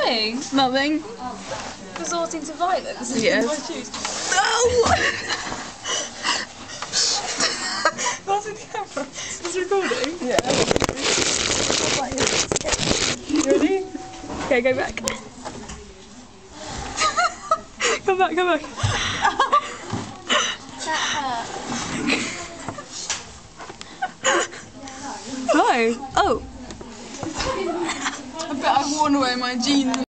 doing? Nothing. Resorting to violence? Yes. No! What's the camera? It's recording? Yeah. You ready? Okay, go back. Come back, come back. That hurt. Why? Oh. I bet I've worn away my jeans.